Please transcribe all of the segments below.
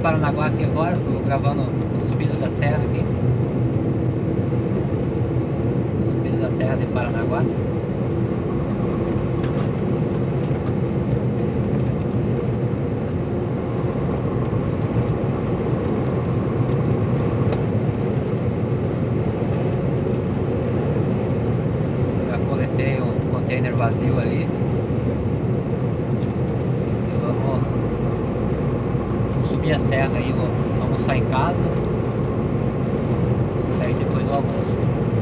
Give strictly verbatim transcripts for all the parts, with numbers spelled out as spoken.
Paranaguá aqui agora, tô gravando a subida da serra aqui. Subida da serra de Paranaguá. Já coletei um container vazio ali. Subir a serra aí, vou almoçar em casa. Vou sair depois do almoço.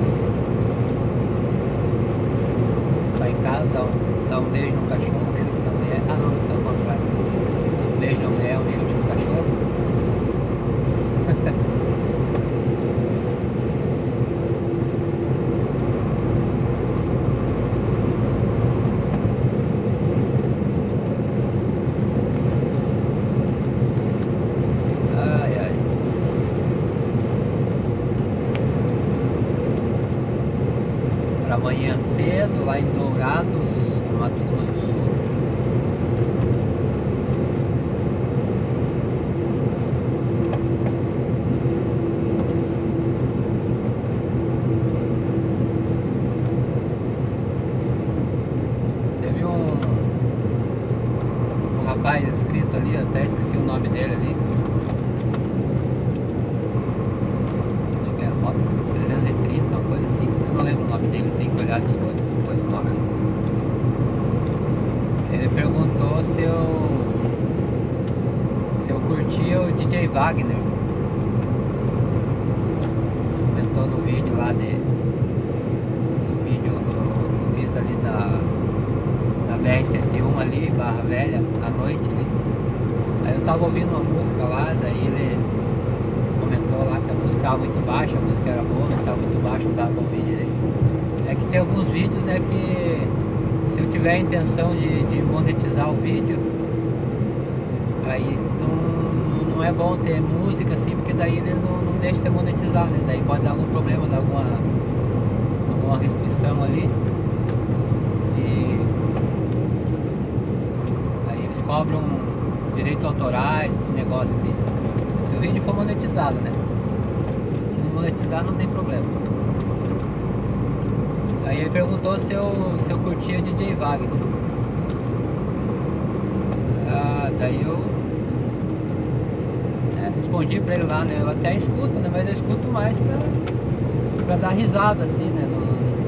Sair em casa, dar um, dar um beijo no cachorro, um chute na mulher. Ah não, é o contrário. Dar um beijo na mulher, um chute no cachorro. Amanhã cedo, lá em Dourados, no Mato Grosso do Sul. Teve um, um rapaz inscrito ali, até esqueci o nome dele ali. Acho que é Rota trezentos e trinta, uma coisa assim. Eu não lembro o nome dele, tem que olhar depois, depois o nome. Ele perguntou se eu se eu curtia o D J Wagner. Comentou no vídeo lá de no vídeo que eu fiz ali da, da B R cento e um ali, Barra Velha, à noite ali. Aí eu tava ouvindo uma música lá, daí ele comentou lá que a música estava muito baixa, a música era boa, mas estava muito baixa, não dava pra ouvir direito. É que tem alguns vídeos, né, que se eu tiver a intenção de, de monetizar o vídeo, aí não, não é bom ter música assim, porque daí eles não, não deixam você monetizar, né? Daí pode dar algum problema, dar alguma, alguma restrição ali. E aí eles cobram direitos autorais, esse negócio assim. Se o vídeo for monetizado, né? Se não monetizar, não tem problema. Aí ele perguntou se eu, se eu curtia D J Wagner. Ah, daí eu é, respondi pra ele lá, né? Eu até escuto, né? Mas eu escuto mais pra, pra dar risada, assim, né? No,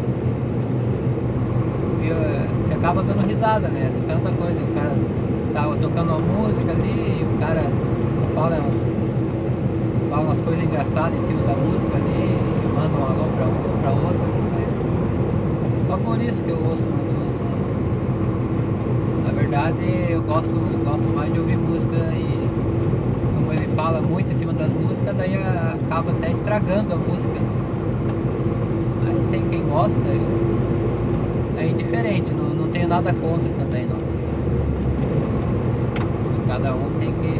eu, você acaba dando risada, né? De tanta coisa. O cara tava tocando uma música ali, e o cara fala, fala umas coisas engraçadas em cima da música ali, manda um alô pra um pra outra. Só por isso que eu ouço, né? Na verdade eu gosto, gosto mais de ouvir música e como ele fala muito em cima das músicas, daí acaba até estragando a música. Mas tem quem gosta, eu, é indiferente, não, não tenho nada contra também não. Cada um tem que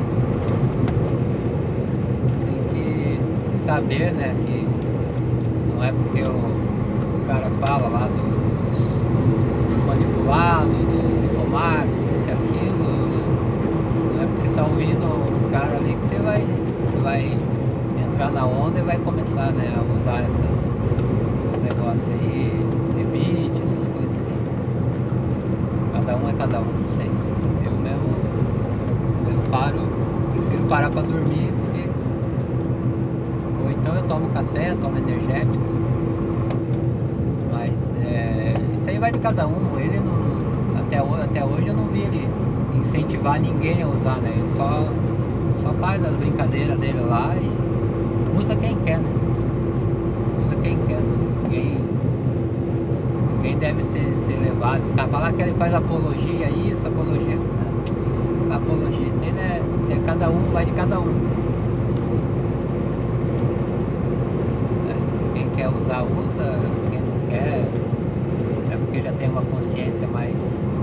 tem que saber, né, que não é porque o, o cara fala lá do manipulado, do Lipomax, isso e aquilo, não é porque você está ouvindo o cara ali que você vai, você vai entrar na onda e vai começar, né, a usar essas, esses negócios aí, rebite, essas coisas assim. Cada um é cada um, não sei. Eu mesmo, eu paro, prefiro parar para dormir, porque ou então eu tomo café, tomo energético. Isso aí vai de cada um. Ele não, até, até hoje eu não vi ele incentivar ninguém a usar, né? Ele só, só faz as brincadeiras dele lá e usa quem quer, né? Usa quem quer, né? Ninguém, ninguém deve ser, ser levado. Ficar falar que ele faz apologia, isso, apologia. Né? Essa apologia, isso aí, né? Isso aí, cada um vai de cada um. É, quem quer usar, usa. Quem não quer, porque já tem uma consciência mais,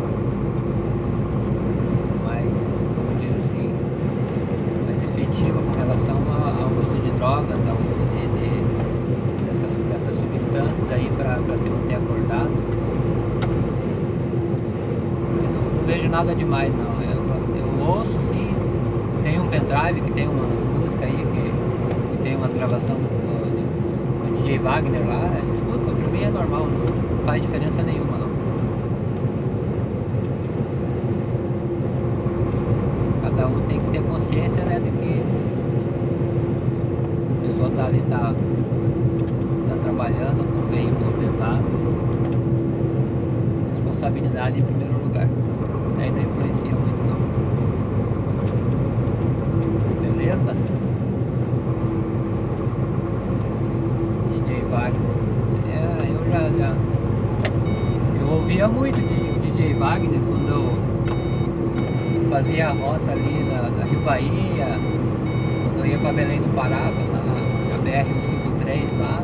mais, como diz assim, mais efetiva com relação ao, ao uso de drogas, ao uso de, de dessas, dessas substâncias aí para se manter acordado. Eu não, não vejo nada demais não. Eu, eu ouço sim, tenho pendrive que tem umas músicas aí, que, que tem umas gravações do, do, do D J Wagner lá, escuta, pra mim é normal, não faz diferença nenhuma não. Cada um tem que ter consciência, né, de que a pessoa tá ali, tá, tá trabalhando com um veículo pesado, responsabilidade em primeiro lugar, aí não influencia muito não. Beleza? D J Wagner, é, eu já, já eu ouvia muito de D J Wagner quando eu fazia a rota ali na, na Rio Bahia, quando eu ia para Belém do Pará, passar na, na B R cento e cinquenta e três lá.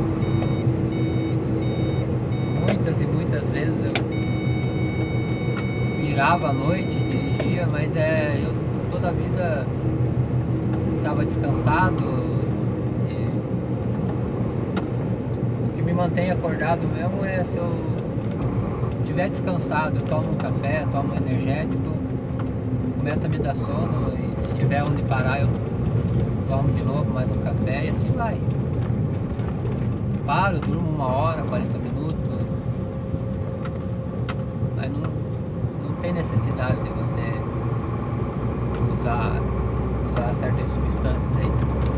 Muitas e muitas vezes eu virava à noite, dirigia, mas é, eu toda a vida estava descansado. E o que me mantém acordado mesmo é se eu estiver descansado, eu tomo um café, tomo um energético, começa a me dar sono, e se tiver onde parar eu tomo de novo mais um café e assim vai. Paro, durmo uma hora, quarenta minutos, mas não, não tem necessidade de você usar, usar certas substâncias aí.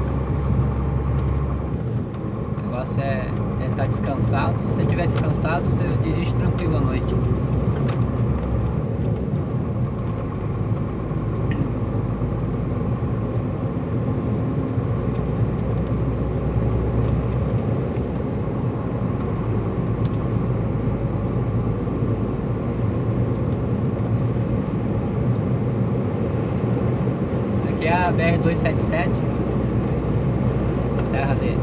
O negócio é estar descansado. Se você estiver descansado, você dirige tranquilo à noite. Aqui é a B R duzentos e setenta e sete, Serra de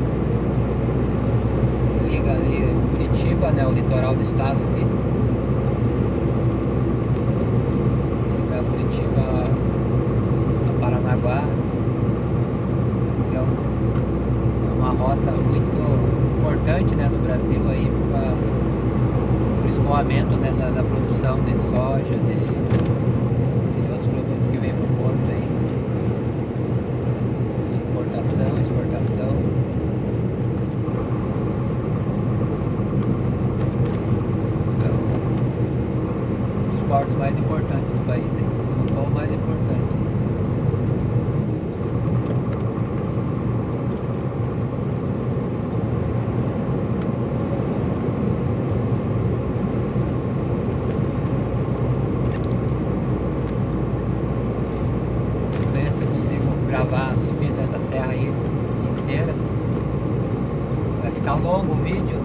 liga ali Curitiba, né, o litoral do estado aqui, liga Curitiba a Paranaguá, que é, um, é uma rota muito importante, né, do Brasil aí para o escoamento, né, da, da produção de soja, de, de outros produtos que vêm para o porto aí. Exportação. É um dos portos mais importantes do país, hein? Se não for o mais importante. Vamos ver se eu consigo gravar a subida da serra aí inteira. Vai ficar longo o vídeo.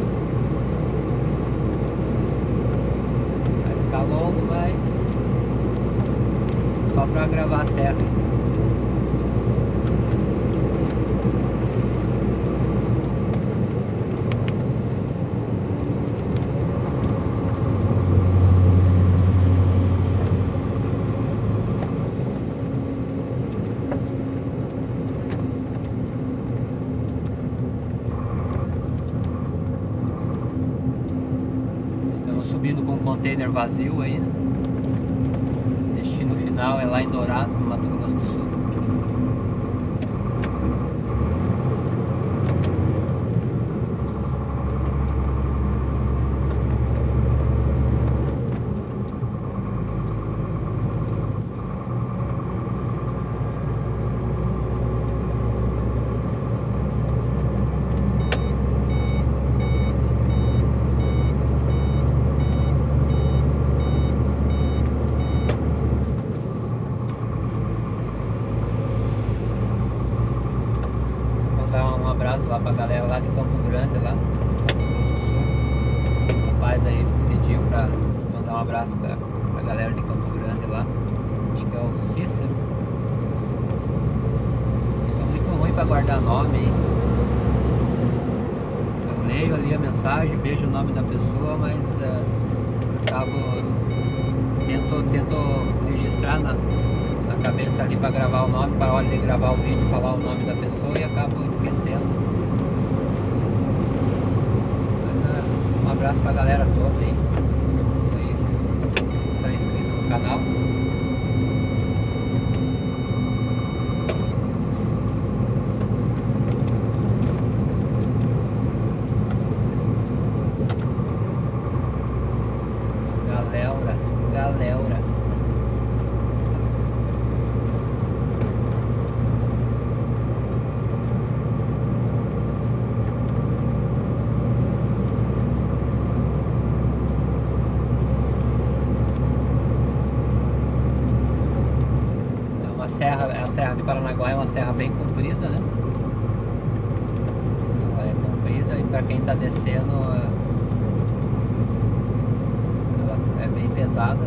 Vai ficar longo, mas só pra gravar a serra. Subindo com um container vazio aí, né? Destino final é lá em Dourados, no Mato Grosso do Sul. Um abraço lá pra galera lá de Campo Grande, lá Mato Grosso do Sul. O rapaz aí pediu pra mandar um abraço pra, pra galera de Campo Grande lá. Acho que é o Cícero. Eu sou muito ruim pra guardar nome aí. Eu leio ali a mensagem, vejo o nome da pessoa, mas uh, acabo tento, tento registrar na, na cabeça ali pra gravar o nome, para a hora de gravar o vídeo, falar o nome da pessoa e acabo esquecendo. Um abraço pra galera toda aí que tá inscrito no canal. serra, a Serra de Paranaguá é uma serra bem comprida, né? Ela é comprida e para quem está descendo, ela é bem pesada.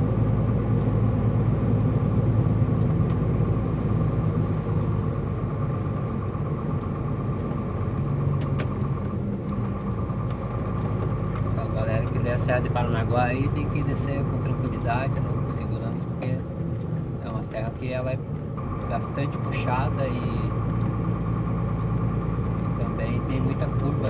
Então, galera que desce a Serra de Paranaguá aí tem que descer com tranquilidade, né? Com segurança, porque é uma serra que ela é bastante puxada e, e também tem muita curva.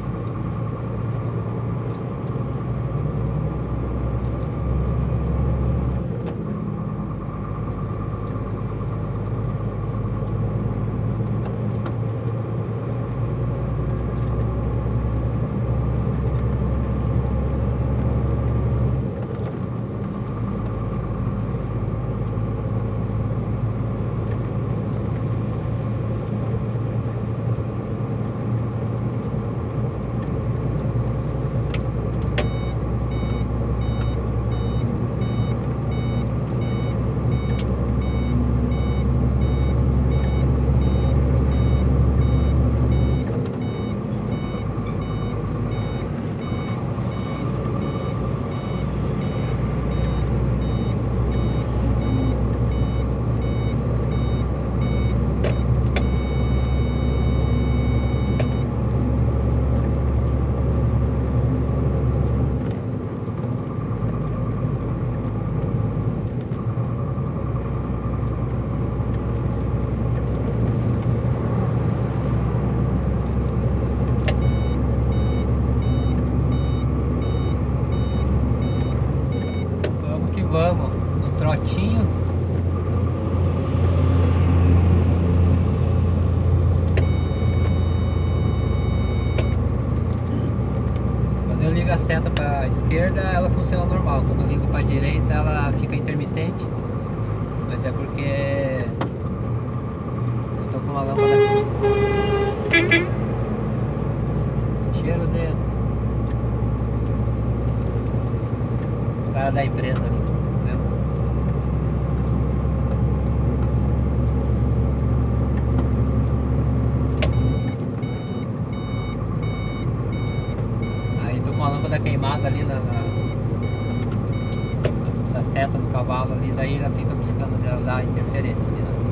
Vamos, no trotinho. Quando eu ligo a seta para a esquerda, ela funciona normal. Quando eu ligo para a direita, ela fica intermitente. Mas é porque eu tô com uma lâmpada. Cheiro dentro. O cara da empresa ali. Uma lâmpada queimada ali na, na, na seta do cavalo ali, daí ela fica buscando, ela dá interferência ali, né?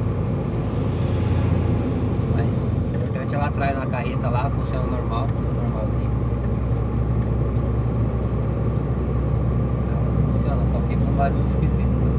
Mas o importante é lá atrás na carreta lá, funciona normal, tudo normalzinho. Ela funciona, só fica um barulho esquisito, sabe?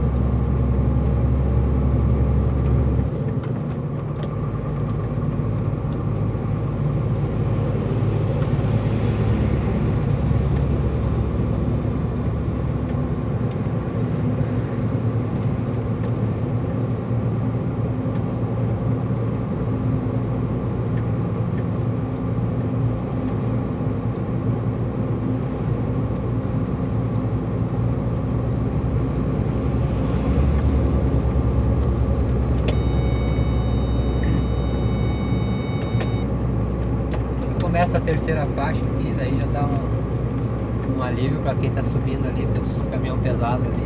Começa a terceira faixa aqui, daí já dá um, um alívio para quem está subindo ali, para os caminhão pesado ali.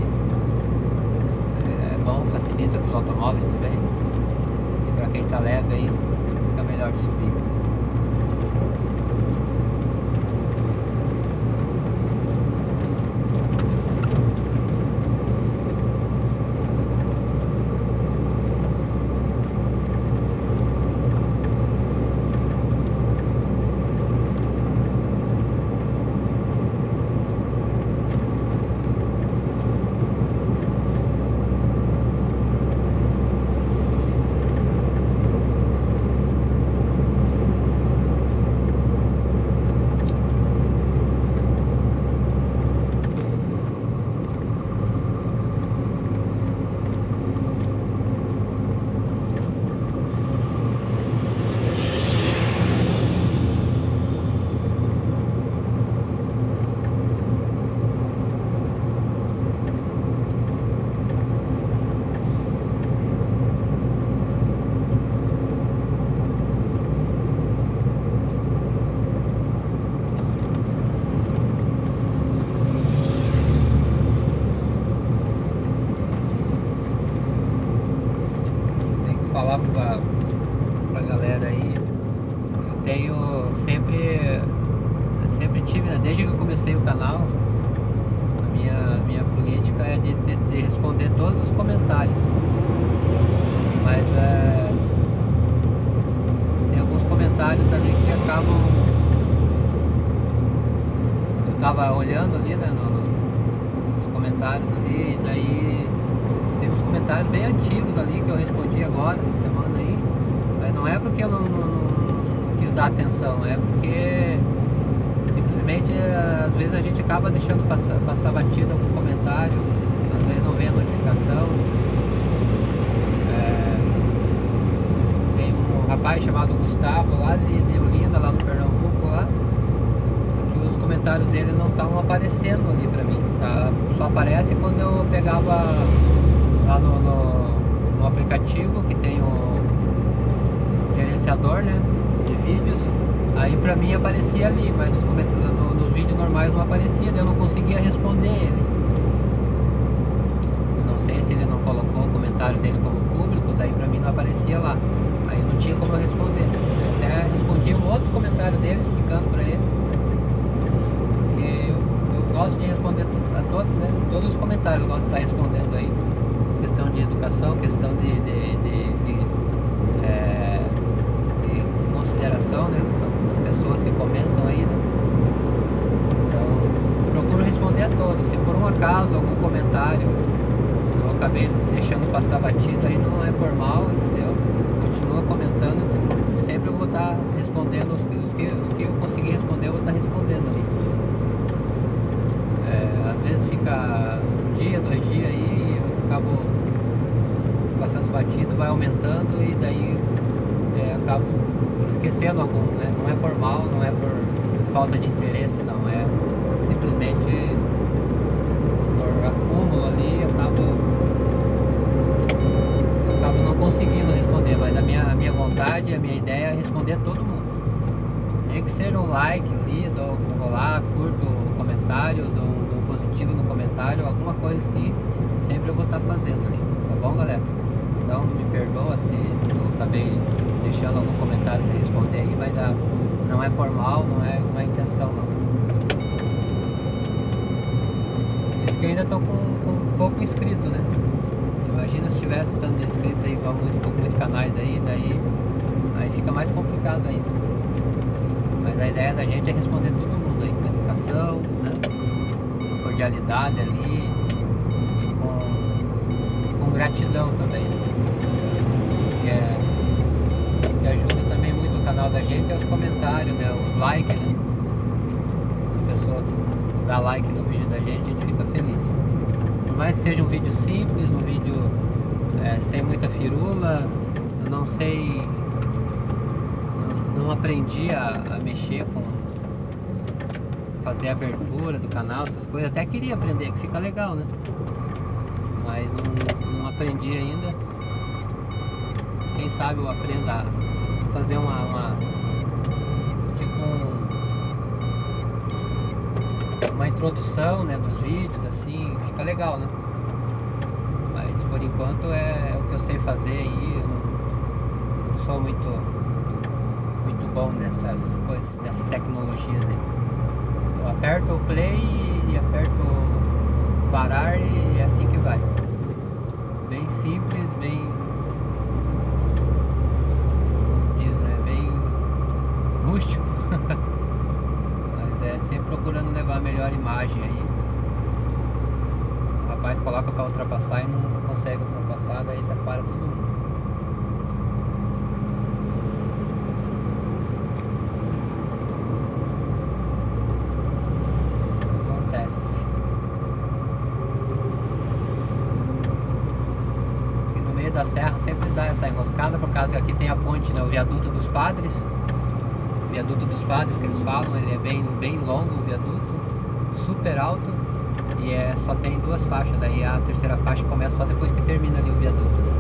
É bom, facilita para os automóveis também. E para quem está leve aí, fica melhor de subir. falar pra, pra galera aí, eu tenho sempre, sempre tive, né, desde que eu comecei o canal, a minha, minha política é de, de, de responder todos os comentários. Mas é, tem alguns comentários ali que acabam... Eu tava olhando ali, né, no, no, nos comentários ali, e daí tem uns comentários bem antigos ali que eu respondi agora, essa semana aí. Mas não é porque eu não, não, não, não quis dar atenção, é porque simplesmente às vezes a gente acaba deixando passar, passar batida algum comentário, às vezes não vem a notificação. É, tem um rapaz chamado Gustavo lá de, de Olinda, lá no Pernambuco, lá, que os comentários dele não estavam aparecendo ali pra mim, tá? Só aparece quando eu pegava lá no, no, no aplicativo que tem o gerenciador, né, de vídeos. Aí pra mim aparecia ali, mas nos, no, nos vídeos normais não aparecia, daí eu não conseguia responder ele. Eu não sei se ele não colocou o comentário dele como público, daí pra mim não aparecia lá. Aí não tinha como eu responder. Eu até respondi um outro comentário dele explicando pra ele, porque eu, eu gosto de responder a todos, né, todos os comentários eu gosto de estar respondendo aí. Questão de educação, questão de, de, de, de, é, de consideração, né, das pessoas que comentam aí, né? Então, procuro responder a todos. Se por um acaso algum comentário eu acabei deixando passar batido, aí não é por mal, entendeu? Continua comentando, que sempre eu vou estar respondendo os que, os que, os que eu conseguir responder, eu vou estar respondendo ali. É, às vezes fica um dia, dois dias aí, eu acabo passando batido, vai aumentando e daí é, acabo esquecendo algum, né? Não é por mal, não é por falta de interesse, não, é simplesmente por acúmulo ali, acabo, acabo não conseguindo responder, mas a minha, a minha vontade, a minha ideia é responder todo mundo. Nem que seja um like ali, dou, vou lá, curto o comentário, dou, dou um positivo no comentário, alguma coisa assim, sempre eu vou estar fazendo ali, tá bom, galera? Então me perdoa se, se eu acabei deixando algum comentário sem responder aí, mas a, não é por mal, não é, não é intenção não. Isso que eu ainda tô com, com pouco inscrito, né? Imagina se tivesse tanto de inscrito aí, igual muitos, muitos canais aí, daí aí fica mais complicado ainda. Mas a ideia da gente é responder todo mundo aí, com educação, né? Com cordialidade ali, e com, com gratidão também, né? Que, é, que ajuda também muito o canal da gente é os comentários, né? Os likes, né? As pessoas dão like no vídeo da gente, a gente fica feliz. Por mais que seja um vídeo simples, um vídeo é, sem muita firula, eu não sei, não, não aprendi a, a mexer com fazer a abertura do canal, essas coisas. Até queria aprender, que fica legal, né? Mas não, não aprendi ainda. Quem sabe eu aprenda a fazer uma, uma tipo um, uma introdução, né, dos vídeos, assim, fica legal, né? Mas por enquanto é, é o que eu sei fazer aí. Eu não, não sou muito muito bom nessas coisas, nessas tecnologias aí. Eu aperto o play e aperto parar e é assim que vai. Bem simples, bem, diz, né, bem rústico. Mas é sempre procurando levar a melhor imagem aí. O rapaz coloca para ultrapassar e não consegue ultrapassar, daí para todo mundo. Da serra sempre dá essa enroscada, por causa que aqui tem a ponte, né, o viaduto dos padres. O viaduto dos padres que eles falam, ele é bem, bem longo, o viaduto, super alto, e é, só tem duas faixas, daí a terceira faixa começa só depois que termina ali o viaduto, né?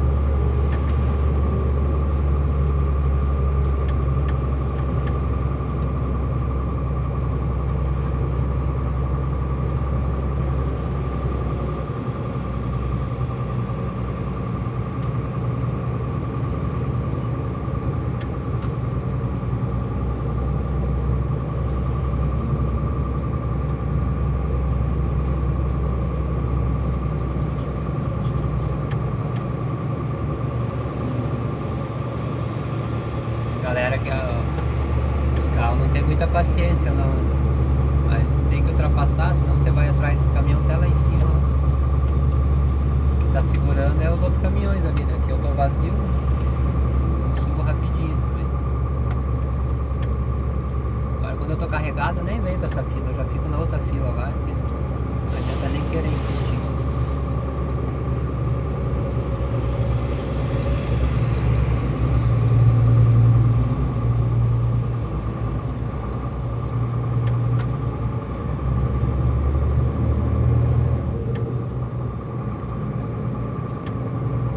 paciência não. Mas tem que ultrapassar, senão você vai atrás desse caminhão até lá em cima. O que tá segurando é os outros caminhões ali, né? Aqui eu tô vazio, subo rapidinho também. Agora quando eu tô carregado eu nem venho pra essa fila, eu já fico na outra fila lá, porque não adianta nem querer insistir.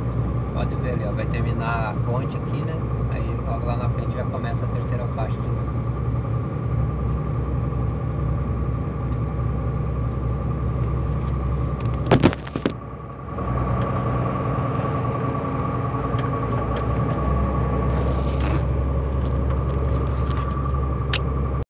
Pode ver ali, ó, vai terminar a ponte aqui, né? Aí logo lá na frente já começa a terceira faixa de novo.